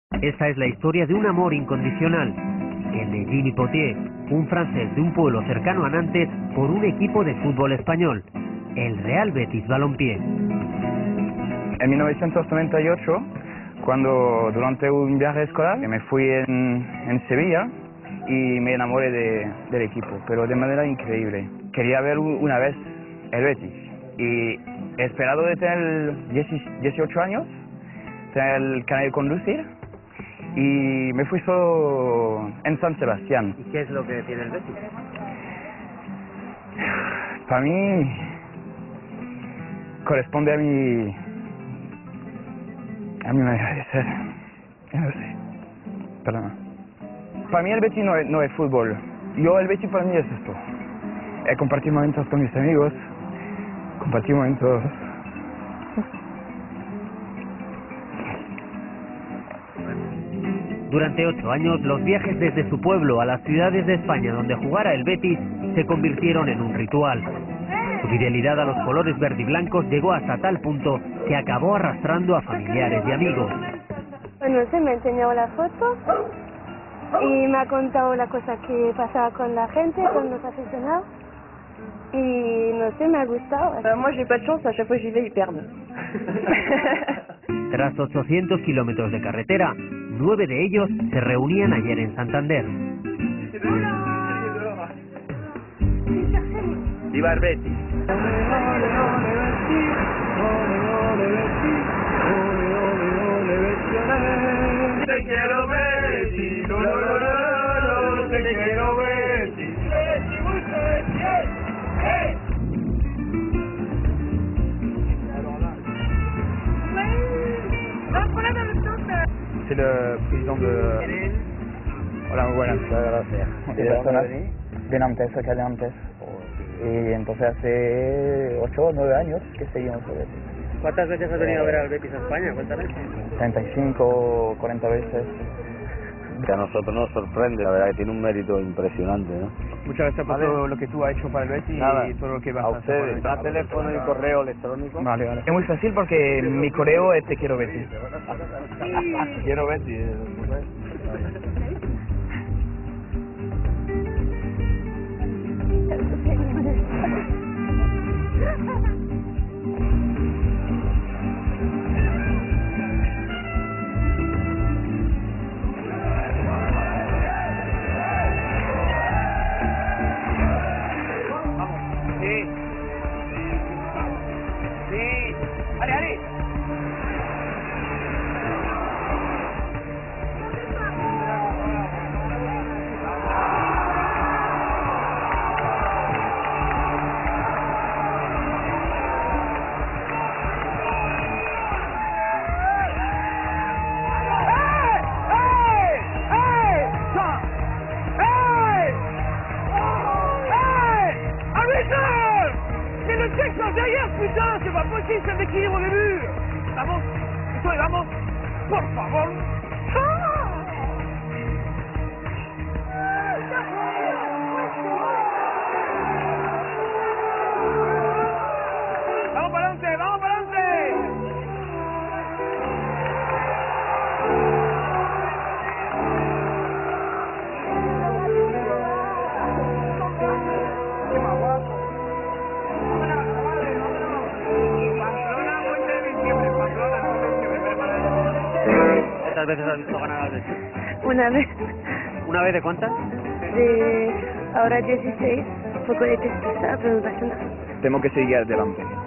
Esta es la historia de un amor incondicional. El de Gini Potier, un francés de un pueblo cercano a Nantes, por un equipo de fútbol español, el Real Betis Balompié. En 1998, cuando durante un viaje escolar me fui en Sevilla y me enamoré del equipo, pero de manera increíble. Quería ver una vez el Betis y he esperado de tener 18 años, tener el carnet de conducir y me fui solo en San Sebastián. ¿Y qué es lo que tiene el Betis? Para mí corresponde a mi manera de ser. No sé. Perdona. Para mí el Betis no es fútbol. El Betis para mí es esto. Compartir momentos con mis amigos, compartir momentos. Durante 8 años, los viajes desde su pueblo a las ciudades de España donde jugara el Betis se convirtieron en un ritual. Su fidelidad a los colores verde y blancos llegó hasta tal punto que acabó arrastrando a familiares y amigos. Bueno, se me ha enseñado la foto y me ha contado la cosa que pasaba con la gente, con los aficionados. Y no sé, me ha gustado. Moi, j'ai pas de chance, à chaque fois j'y vais, ils perdent. Tras 800 kilómetros de carretera, 9 de ellos se reunían ayer en Santander. ¡Viva el Betis! Te quiero Betis, no, te quiero Betis. C'est le président de... Hola, muy buenas. ¿De De Nantes, acá de Nantes. Y entonces hace 8 o 9 años que seguimos el Betis. ¿Cuántas veces has venido a ver al Betis a España? Cuéntame. 35, 40 veces. Que a nosotros nos sorprende, la verdad que tiene un mérito impresionante, ¿no? Muchas gracias por todo lo que tú has hecho para el Betis y todo lo que vas a hacer. A ustedes, da teléfono y correo electrónico. Vale. Es muy fácil porque mi correo es Te quiero Betis. Quiero Betis. Derrière, putain, c'est pas possible, c'est l'équilibre des murs. Vamos, estoy, vamos, por favor. Vamos para adelante, vamos para adelante. ¿Cuántas veces has visto ganar al Betis? Una vez, ¿Una vez de cuántas? ahora 16, un poco de tristeza, pero no pasa nada. Tengo que seguir adelante.